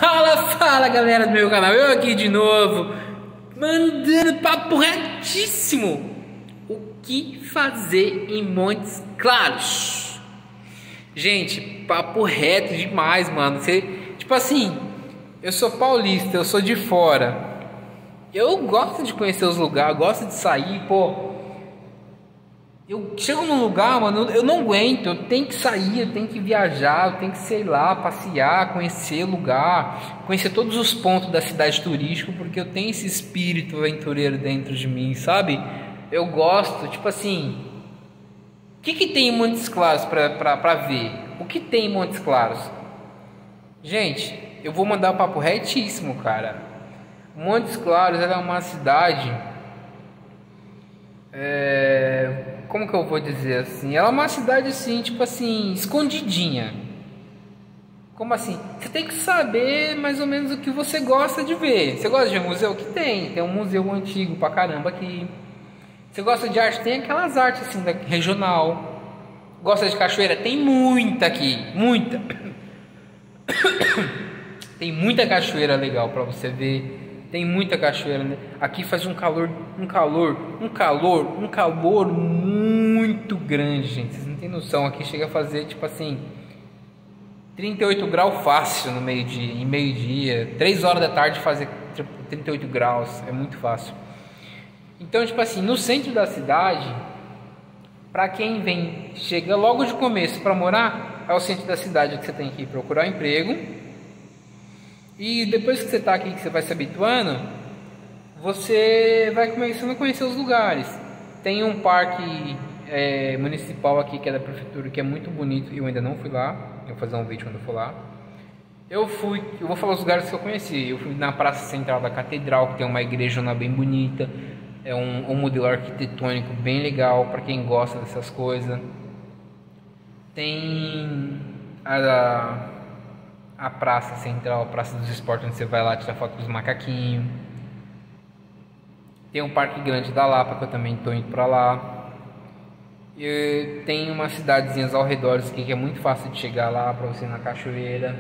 Fala galera do meu canal, eu aqui de novo, mandando papo retíssimo. O que fazer em Montes Claros? Gente, papo reto demais, mano. Tipo assim, eu sou paulista, eu sou de fora. Eu gosto de conhecer os lugares, gosto de sair, pô. Eu chego num lugar, mano, eu não aguento, eu tenho que sair, eu tenho que viajar, eu tenho que, sei lá, passear, conhecer o lugar, conhecer todos os pontos da cidade turística, porque eu tenho esse espírito aventureiro dentro de mim, sabe? Eu gosto, tipo assim, o que tem em Montes Claros pra ver? O que tem em Montes Claros? Gente, eu vou mandar um papo retíssimo, cara. Montes Claros, ela é uma cidade... como que eu vou dizer assim? Ela é uma cidade assim, tipo assim, escondidinha. Como assim? Você tem que saber mais ou menos o que você gosta de ver. Você gosta de museu? Que tem um museu antigo pra caramba aqui. Você gosta de arte? Tem aquelas artes assim, regional. Gosta de cachoeira? Tem muita aqui, muita. Tem muita cachoeira legal pra você ver. Tem muita cachoeira, né? Aqui faz um calor muito grande, gente. Vocês não tem noção. Aqui chega a fazer tipo assim 38 graus fácil no meio-dia, em meio-dia, 3 horas da tarde fazer tipo, 38 graus, é muito fácil. Então, tipo assim, no centro da cidade, para quem vem, chega logo de começo para morar, é o centro da cidade que você tem que procurar um emprego. E depois que você está aqui, que você vai se habituando, você vai começando a conhecer os lugares. Tem um parque municipal aqui, que é da prefeitura, que é muito bonito. Eu ainda não fui lá, eu vou fazer um vídeo quando eu for lá. Eu vou falar os lugares que eu conheci. Eu fui na Praça Central da Catedral, que tem uma igrejona bem bonita. É um modelo arquitetônico bem legal, para quem gosta dessas coisas. Tem a Praça Central, a Praça dos Esportes, onde você vai lá tirar foto com os macaquinhos. Tem um Parque Grande da Lapa, que eu também estou indo para lá. E tem umas cidadezinhas ao redor aqui, que é muito fácil de chegar lá, para você ir na cachoeira.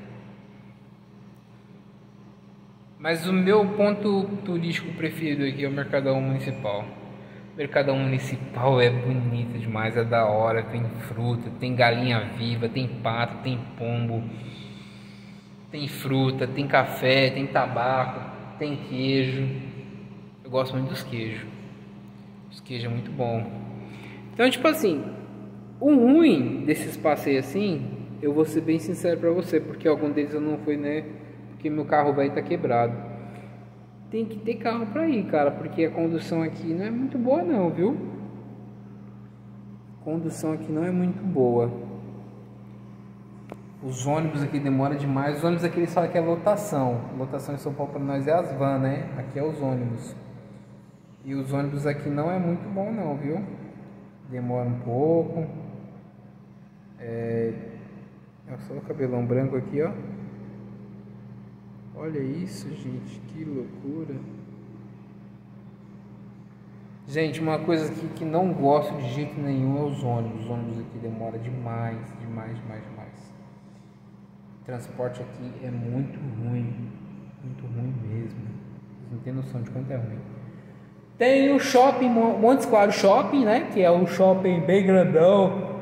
Mas o meu ponto turístico preferido aqui é o Mercadão Municipal. O Mercadão Municipal é bonito demais, é da hora. Tem fruta, tem galinha viva, tem pato, tem pombo. Tem fruta, tem café, tem tabaco, tem queijo. Eu gosto muito dos queijos. Os queijos é muito bom. Então, tipo assim, o ruim desses passeios assim, eu vou ser bem sincero pra você, porque algum deles eu não fui, né? Porque meu carro vai estar quebrado. Tem que ter carro pra ir, cara, porque a condução aqui não é muito boa não, viu? A condução aqui não é muito boa. Os ônibus aqui demoram demais. Os ônibus aqui eles falam que é lotação. Lotação em São Paulo para nós é as vans, né? Aqui é os ônibus. E os ônibus aqui não é muito bom não, viu? Demora um pouco. Olha só o cabelão branco aqui, ó. Olha isso, gente. Que loucura. Gente, uma coisa aqui que não gosto de jeito nenhum é os ônibus. Os ônibus aqui demoram demais. O transporte aqui é muito ruim mesmo. Vocês não tem noção de quanto é ruim. Tem o shopping Montes Claros Shopping, né? Que é um shopping bem grandão.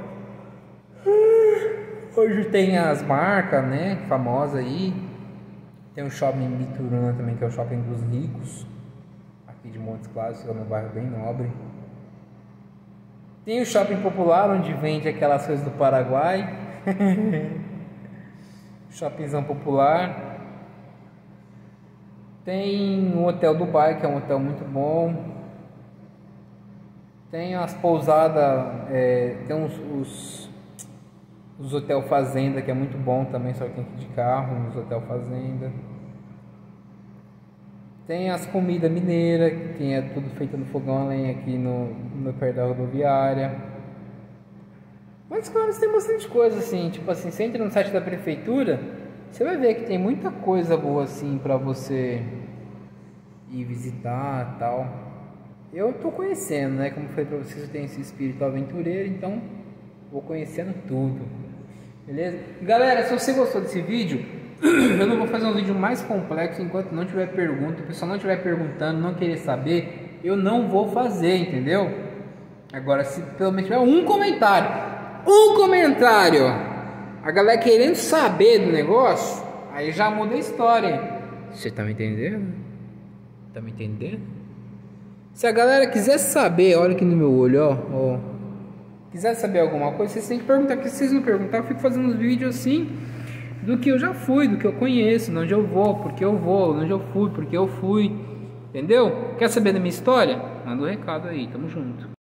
Hoje tem as marcas, né? Famosas aí. Tem o shopping Bituruna também, que é o shopping dos ricos. Aqui de Montes Claros, que é um bairro bem nobre. Tem o shopping popular, onde vende aquelas coisas do Paraguai. Shoppingzão popular. Tem o Hotel Dubai, que é um hotel muito bom. Tem as pousadas, tem os hotel fazenda, que é muito bom também, só que tem que ir de carro nos hotel fazenda. Tem as comidas mineiras, que é tudo feito no fogão a lenha aqui no perto da rodoviária. Mas claro, tem bastante coisa assim, tipo assim, você entra no site da prefeitura, você vai ver que tem muita coisa boa assim pra você ir visitar e tal. Eu tô conhecendo, né, como eu falei pra vocês, eu tenho esse espírito aventureiro, então vou conhecendo tudo, beleza? Galera, se você gostou desse vídeo, Eu não vou fazer um vídeo mais complexo enquanto não tiver pergunta. O pessoal não estiver perguntando, não querer saber, eu não vou fazer, entendeu? Agora, se pelo menos tiver um comentário, a galera querendo saber do negócio, aí já muda a história. Você tá me entendendo? Tá me entendendo? Se a galera quiser saber, olha aqui no meu olho, ó. Quiser saber alguma coisa, vocês têm que perguntar. Porque se vocês não perguntar, eu fico fazendo uns vídeos assim, do que eu já fui, do que eu conheço, onde eu vou, porque eu vou, onde eu fui, porque eu fui. Entendeu? Quer saber da minha história? Manda um recado aí, tamo junto.